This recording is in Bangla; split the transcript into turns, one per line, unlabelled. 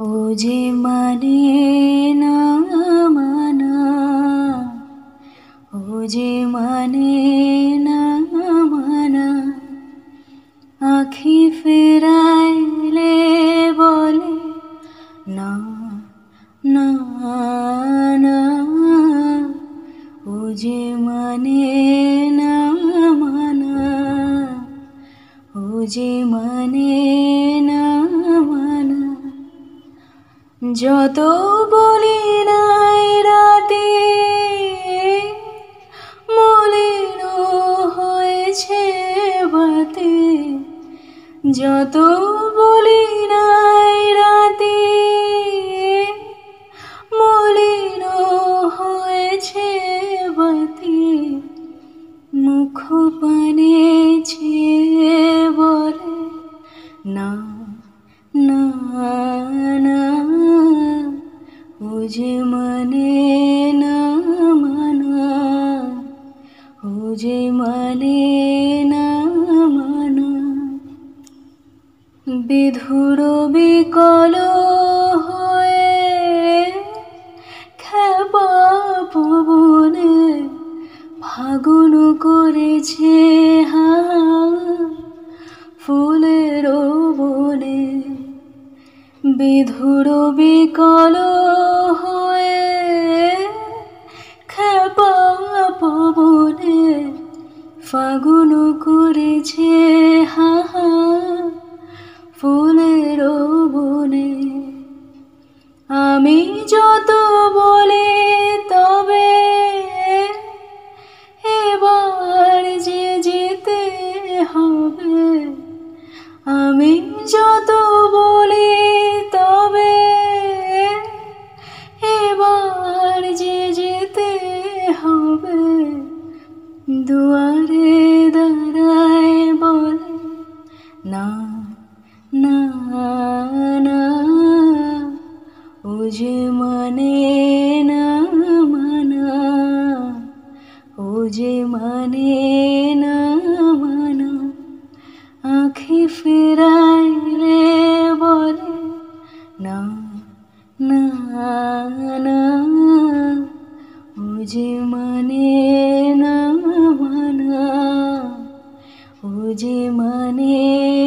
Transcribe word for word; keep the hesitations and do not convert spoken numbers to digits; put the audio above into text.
ও যে মানে না মানা, ও যে মানে না মানা, আখি ফেরাইলে বলে না না না। ও যে মানে না মানা, ও যে মানে না মানা। যত বলি নাই রাতে মলিন হয়েছে বাতে, যত বলি নাই রাতে মলিন হয়েছে বাতে। মুখ পানে ছেয়ে বলে না না না। ও যে মানে না মানা, ও যে মানে না মানা। বিধুর বিকল হয়ে খেপা পবনে ফাগুন করেছে হা ফুলের বনে। বিধুর বিকল হয়ে খেপা পবনে ফাগুন করেছে হা ফুলের বনে। আমি যত বলি তবে এবার যে যেতে হবে। আমি যত বলি তবে এবার যে যেতে হবে। দুয়ারে দাঁড়ায় বলে না না না। ও যে মানে না মানা, ও যে মানে না মানা, আখি ফেরাইলে বলে না না না। ও যে মানে না মানা, ও যে মানে